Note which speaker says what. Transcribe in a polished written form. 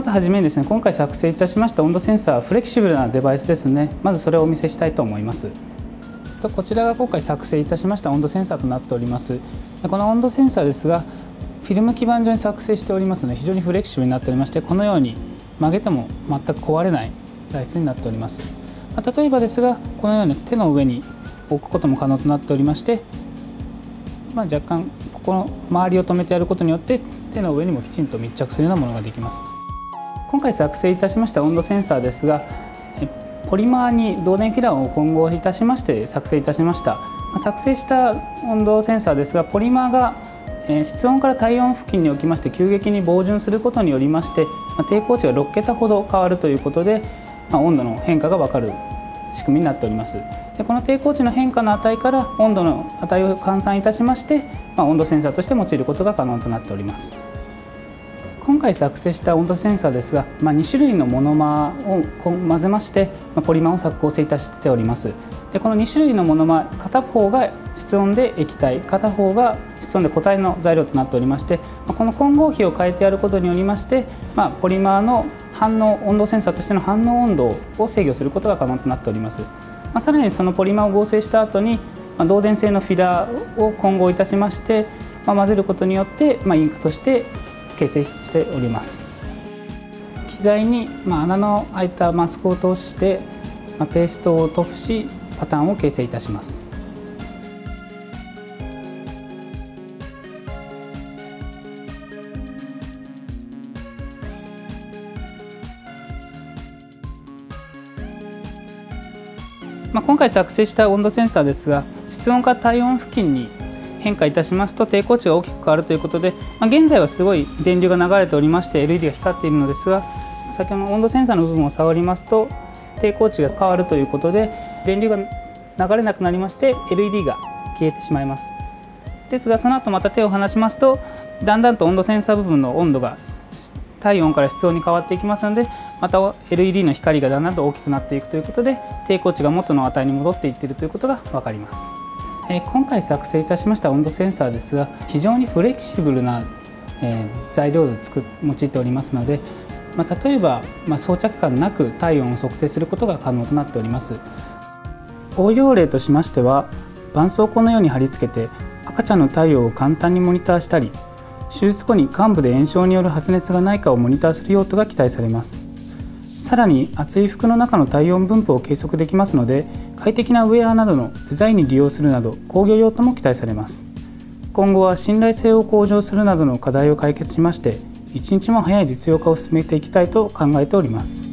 Speaker 1: ずはじめにですね、今回作成いたしました温度センサー、フレキシブルなデバイスですね。まずそれをお見せしたいと思います。こちらが今回作成いたしました温度センサーとなっております。この温度センサーですが、フィルム基板状に作成しておりますので、非常にフレキシブルになっておりまして、このように曲げても全く壊れない材質になっております。例えばですが、このように手の上に置くことも可能となっておりまして、若干ここの周りを留めてやることによって手の上にもきちんと密着するようなものができます。今回作成いたしました温度センサーですが、ポリマーに導電フィラーを混合いたしまして作成いたしました。作成した温度センサーですが、ポリマーが室温から体温付近におきまして急激に膨潤することによりまして、抵抗値が6桁ほど変わるということで、温度の変化が分かる仕組みになっております。でこの抵抗値の変化の値から温度の値を換算いたしまして、温度センサーとして用いることが可能となっております。今回作成した温度センサーですが、2種類のモノマーを混ぜまして、ポリマーを構成いたしております。でこの2種類のモノマー、片方が室温で液体、片方が室温で固体の材料となっておりまして、この混合比を変えてやることによりまして、ポリマーの反応、温度センサーとしての反応温度を制御することが可能となっております。さらにそのポリマーを合成した後に、導電性のフィラーを混合いたしまして、混ぜることによってインクとして形成しております。機材に穴の開いたマスクを通してペーストを塗布し、パターンを形成いたします。今回作成した温度センサーですが、室温から体温付近に変化いたしますと抵抗値が大きく変わるということで、現在はすごい電流が流れておりまして LED が光っているのですが、先ほどの温度センサーの部分を触りますと抵抗値が変わるということで電流が流れなくなりまして LED が消えてしまいます。ですがその後また手を離しますと、だんだんと温度センサー部分の温度が体温から室温に変わっていきますので、また LED の光がだんだんと大きくなっていくということで抵抗値が元の値に戻っていっているということが分かります。今回作成いたしました温度センサーですが、非常にフレキシブルな材料を用いておりますので、例えば装着感なく体温を測定することが可能となっております。応用例としましては、絆創膏のように貼り付けて赤ちゃんの体温を簡単にモニターしたり、手術後に患部で炎症による発熱がないかをモニターする用途が期待されます。さらに厚い服の中の体温分布を計測できますので、快適なウェアなどのデザインに利用するなど工業用途も期待されます。今後は信頼性を向上するなどの課題を解決しまして、一日も早い実用化を進めていきたいと考えております。